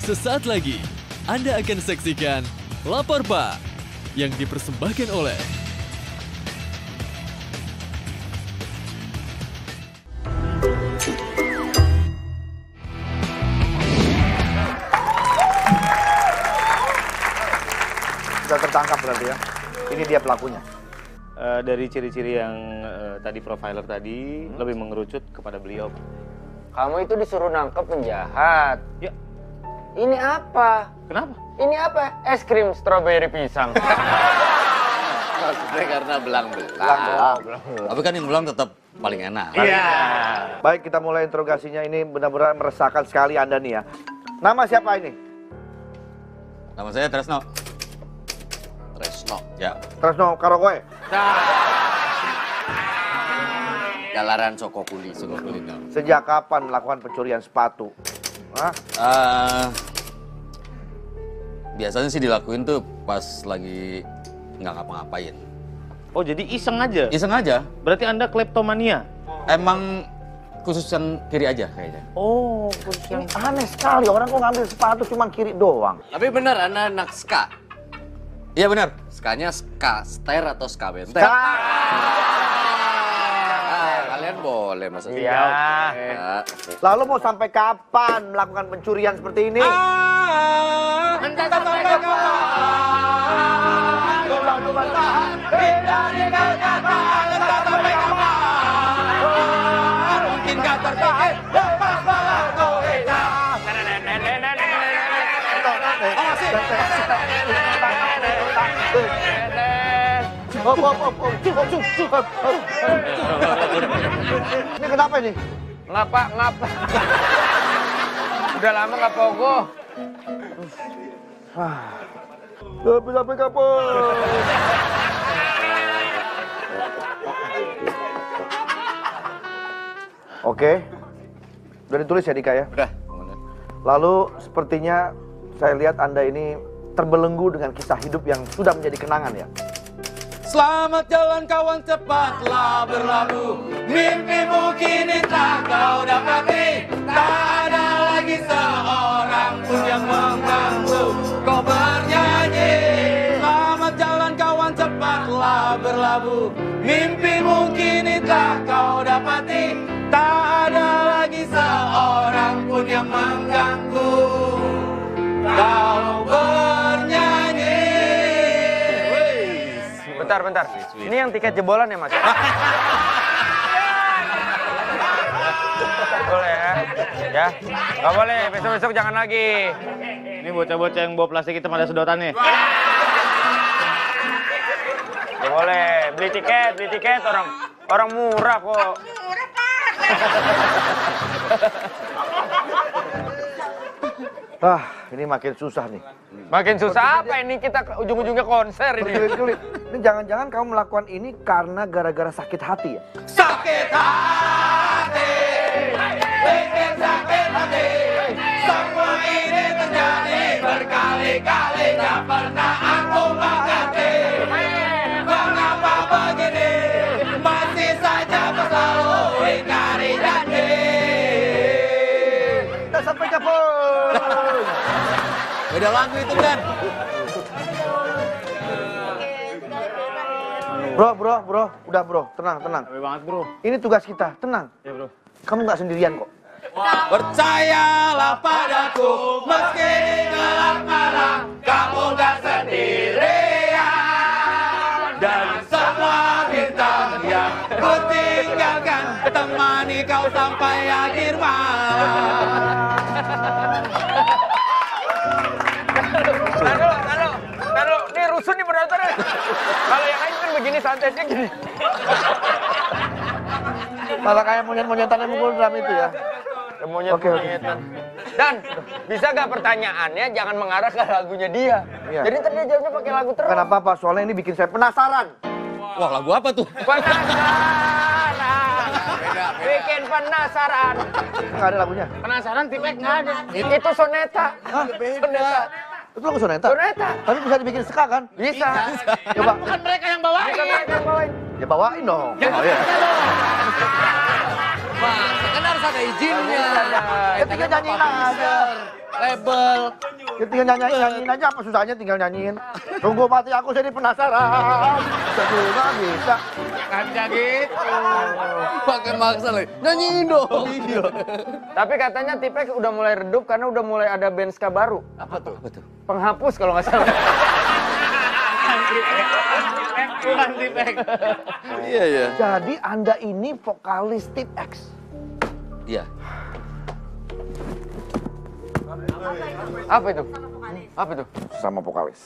Sesaat lagi, Anda akan saksikan Lapor Pak yang dipersembahkan oleh Sudah tertangkap berarti ya. Ini dia pelakunya. Dari ciri-ciri yang tadi profiler tadi lebih mengerucut kepada beliau. Kamu itu disuruh nangkep penjahat. Ya. Ini apa? Kenapa? Ini apa? Es krim stroberi pisang. Maksudnya karena belang-belang. Tapi kan yang belang tetap paling enak. Iya. Baik, kita mulai interogasinya. Ini benar-benar meresahkan sekali Anda nih ya. Nama siapa ini? Nama saya Tresno. Tresno. Ya. Tresno Karakoe. Jalaran Sokokuli. Sokokuli. Sejak kapan melakukan pencurian sepatu? Hah? Biasanya sih dilakuin tuh pas lagi nggak ngapa-ngapain. Oh, jadi iseng aja? Iseng aja. Berarti Anda kleptomania? Emang khusus yang kiri aja kayaknya. Oh, khusus yang... Aneh sekali, orang kok ngambil sepatu cuma kiri doang. Tapi benar, Anda anak ska? Iya benar. Skanya ska, stair atau ska benteng? Kalian boleh maksudnya. Iya. Ya. Lalu mau sampai kapan melakukan pencurian seperti ini? Entah sampai kapan. Mungkinkah tertahan? Ini kenapa ini? Ngapa? Udah lama nggak pogo. Sampai kapan? Oke, udah ditulis ya Dika ya? Udah. Lalu sepertinya saya lihat Anda ini terbelenggu dengan kisah hidup yang sudah menjadi kenangan ya? Selamat jalan kawan, cepatlah berlalu. Mimpimu kini tak kau dapati. Tak ada lagi seorang pun yang mengganggu. Kau bernyanyi. Selamat jalan kawan, cepatlah berlabuh. Mimpimu kini tak kau dapati. Tak ada lagi seorang pun yang mengganggu. Kau bernyanyi. Bentar. Ini yang tiket jebolan ya, Mas? Boleh ya? Ya? Nggak boleh, besok-besok jangan lagi. Ini bocah-bocah yang bawa plastik hitam ada sedotannya. Nggak boleh, beli tiket orang murah kok. Ini makin susah nih. Makin susah apa ini, kita ujung-ujungnya konser ini. Berkelit-kelit. Ini jangan-jangan kamu melakukan ini karena gara-gara sakit hati ya? Sakit hati, bikin sakit hati. Semua ini terjadi berkali-kali, tak pernah aku mengerti. Mengapa begini, masih saja selalu ingkari janji. Kita sampai kapan? Beda lagu itu kan? Bro, udah bro, tenang. Capek banget bro. Ini tugas kita, tenang. Ya bro. Kamu nggak sendirian kok. Percayalah padaku, meski gelap malam, kamu gak sendirian. Dan semua bintang yang ku tinggalkan, temani kau sampai akhir malam. Taruh, ini rusuh nih penonton. Kalau yang lain kan begini santetnya gini. Malah kayak monyet-monyetan yang mukul drum itu ya. Monyet-monyetan. Dan bisa gak pertanyaannya jangan mengarah ke lagunya dia. Iya. Jadi ntar dia jawabnya pakai lagu terus. Kenapa Pak? Soalnya ini bikin saya penasaran. Wah, lagu apa tuh? Penasaran. Bikin penasaran. Nggak ada lagunya. Penasaran tipek nggak ada. Itu soneta. Soneta. Itu lagu soneta? Soneta. Tapi bisa dibikin ska kan? Bisa. Coba. Bukan mereka yang bawain. Bukan mereka yang bawain. Ya bawain dong. Oh, iya. Wah, kan harus ada izinnya. Ketika nyanyiin aja. label. Ya tinggal nyanyiin aja, apa susahnya tinggal nyanyiin. Tunggu mati aku jadi penasaran. Bisa juga, bisa. Ngajak gitu. Pakai maksa lagi. Nyanyiin dong. Iya. Tapi katanya Tipek udah mulai redup karena udah mulai ada band ska baru. Apa tuh? Penghapus kalau nggak salah. Bukan Tipek. Iya, iya. Jadi Anda ini vokalis Tip X. Iya. Apa itu? Apa itu? Sama vokalis.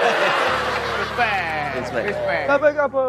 Respect. Kape.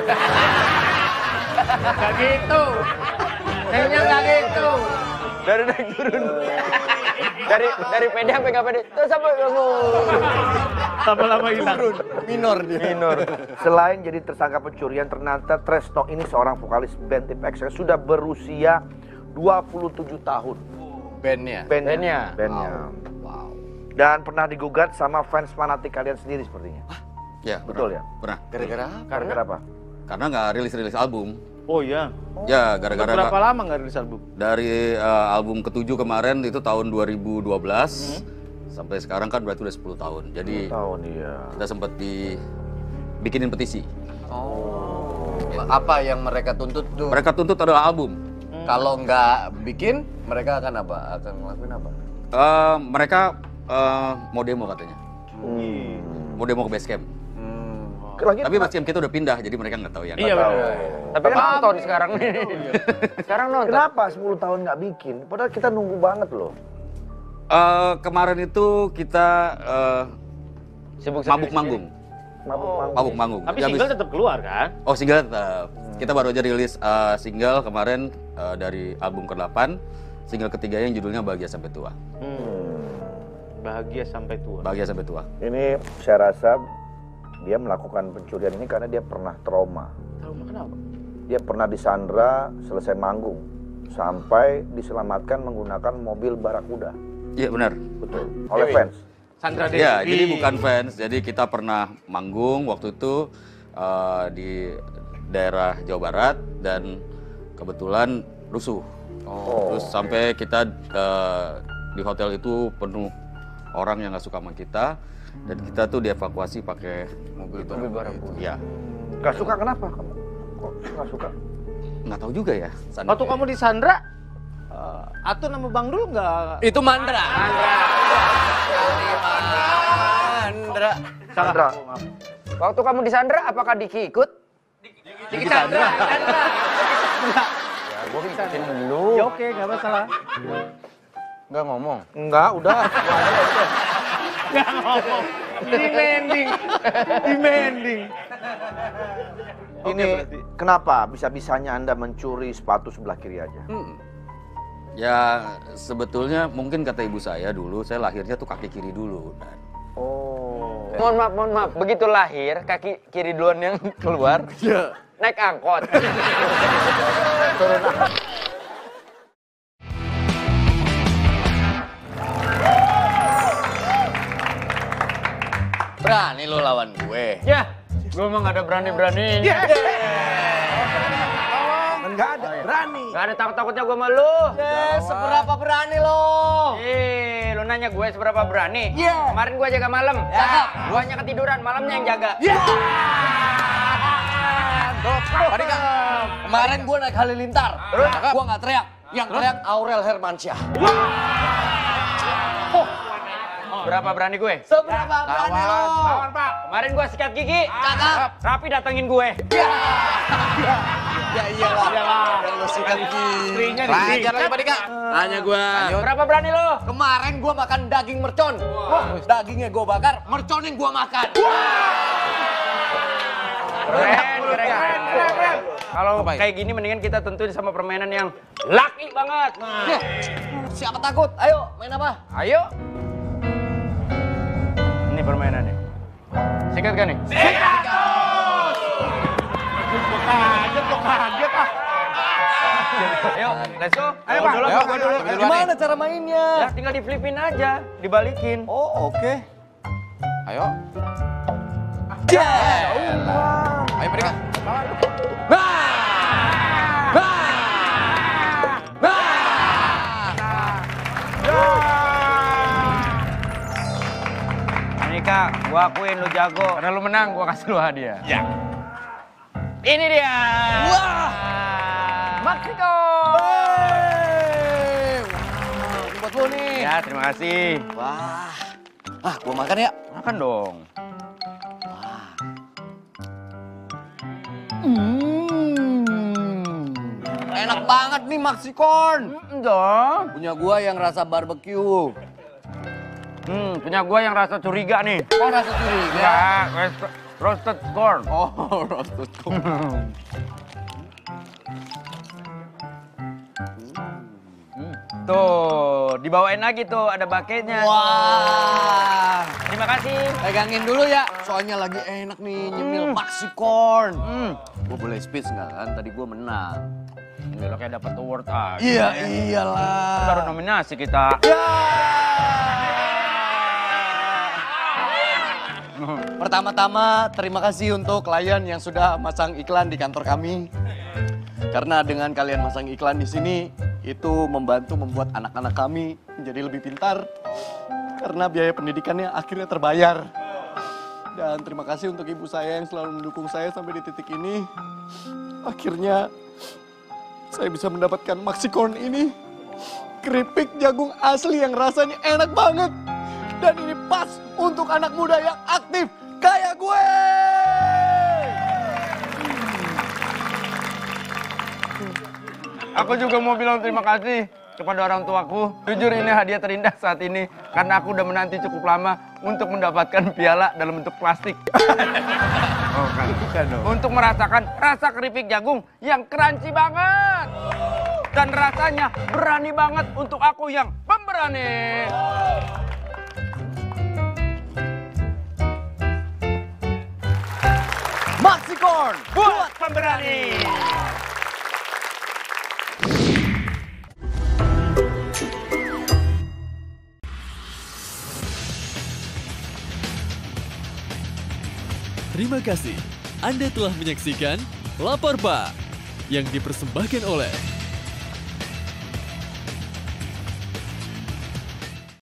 Gak gitu. Kayaknya gak gitu. Dari naik turun. dari pede sampai nggak pede. Terus sampai Lama-lama hilang. Minor dia. minor. Selain jadi tersangka pencurian, ternyata Tresno ini seorang vokalis band Tip X yang sudah berusia 27 tahun. Bandnya. Bandnya. Wow. Dan pernah digugat sama fans fanatik kalian sendiri sepertinya. Ya, Betul ya? Pernah. Gara-gara? Gara-gara apa? Karena nggak rilis album. Oh iya. Ya, gara-gara Berapa lama nggak rilis album? dari album ke-7 kemarin itu tahun 2012 sampai sekarang kan berarti udah 10 tahun. Jadi Tahun iya. kita sempat bikinin petisi. Apa yang mereka tuntut tuh? Mereka tuntut adalah album. Kalau nggak bikin, mereka akan apa? Akan ngelakuin apa? Mereka mau demo katanya. Mau demo ke Basecamp. Lagi Tapi Basecamp kita udah pindah, jadi mereka nggak tahu ya. Iya benar. Tapi kan nonton sekarang nih. Sekarang nonton. kenapa 10 tahun nggak bikin? Padahal kita nunggu banget loh. Kemarin itu kita Sibuk mabuk manggung. Mabuk manggung. Tapi Ya, single habis- tetap keluar kan? Oh, single tetap. Kita baru aja rilis single kemarin dari album ke-8. Single ketiga yang judulnya Bahagia Sampai Tua. Bahagia sampai tua. Bahagia Sampai Tua. Ini saya rasa dia melakukan pencurian ini karena dia pernah trauma. Trauma kenapa? Dia pernah disandra selesai manggung sampai diselamatkan menggunakan mobil barakuda. Iya benar. Betul. Oleh fans. Sandra Dewi. Ya, jadi bukan fans. Jadi kita pernah manggung waktu itu di daerah Jawa Barat dan kebetulan rusuh. Terus sampai kita di hotel itu penuh orang yang nggak suka sama kita dan kita tuh dievakuasi pakai mobil barakuda. Iya. Gak suka kenapa kamu? Kok gak suka? Nggak tahu juga ya. Waktu kamu di Sandra, Atun nama Bang Dul nggak? Itu Mandra. Sandra. Waktu kamu di Sandra, apakah Diki ikut? Diki Sandra. Ya, gue ikutin dulu. Ya oke, nggak masalah. Nggak ngomong. Enggak, udah. Nggak ngomong. Demanding. Ini kenapa bisa-bisanya Anda mencuri sepatu sebelah kiri aja? Ya sebetulnya mungkin kata ibu saya dulu, saya lahirnya tuh kaki kiri dulu. Dan Oh. Mohon maaf. Begitu lahir, kaki kiri duluan yang keluar. Naik angkot. Berani lo lawan gue. Ya, gue emang gak ada berani-beraninya. Enggak ada, berani. Gak ada takut-takutnya gue sama lu. Seberapa berani lo? Lu nanya gue seberapa berani? Iya. Kemarin gue jaga malam. Cakep. Guanya ketiduran, malamnya yang jaga. Tadi kan kemarin gue naik halilintar. Gue nggak teriak. Yang teriak Aurel Hermansyah. Berapa berani gue? Seberapa berani lo? Lawan, Pak. Kemarin gue sikat gigi. Cakep. Rapi datengin gue. Ya iyalah. Yang lo sikat gigi. Lanjut lagi Pak Dika. Tanya gue. Berapa berani lo? Kemarin gue makan daging mercon. Dagingnya gue bakar, mercon yang gue makan. Keren. Kalau kayak gini mendingan kita tentuin sama permainan yang laki banget. Siapa takut? Ayo, main apa? Ayo. Ini permainannya. Sikat kan nih? Sikat! Kaget ah. Ayo, let's go. Ayo, Pak. Dulu, Ayo, gua dulu. Gimana cara mainnya? Ya, tinggal di flipin aja, dibalikin. Oh, oke. ayo. Ayo mereka. Gua akuin lu jago. Karena lu menang, gua kasih lu hadiah. Ya. Ini dia. Wah. Meksiko. Ini buat lu nih. Ya, terima kasih. Wah. Ah, gua makan ya. Makan dong. Enak banget nih Maxicon. Dong. Punya gua yang rasa barbecue. Punya gua yang rasa curiga nih. Oh, rasa curiga. Ya, roasted corn. Oh, roasted corn. Tuh, dibawain lagi tuh, ada bucketnya. Wah. Terima kasih. Pegangin dulu ya, soalnya lagi enak nih nyemil Maxicon. Gua boleh speech nggak kan? Tadi gua menang. Ini lo kayak dapet award aja. Iya, iyalah. Baru nominasi kita. Pertama-tama, terima kasih untuk klien yang sudah masang iklan di kantor kami. Karena dengan kalian masang iklan di sini, itu membantu membuat anak-anak kami menjadi lebih pintar. Karena biaya pendidikannya akhirnya terbayar. Dan terima kasih untuk ibu saya yang selalu mendukung saya sampai di titik ini. Akhirnya, saya bisa mendapatkan Maxicon ini. Keripik jagung asli yang rasanya enak banget. Dan ini pas untuk anak muda yang aktif kayak gue. Aku juga mau bilang terima kasih kepada orang tuaku. Jujur ini hadiah terindah saat ini. Karena aku udah menanti cukup lama untuk mendapatkan piala dalam bentuk plastik. Oh, kan. Bukan dong. Untuk merasakan rasa keripik jagung yang crunchy banget. Dan rasanya berani banget untuk aku yang pemberani. Maxicon Buat pemberani. Terima kasih Anda telah menyaksikan Lapor Pak yang dipersembahkan oleh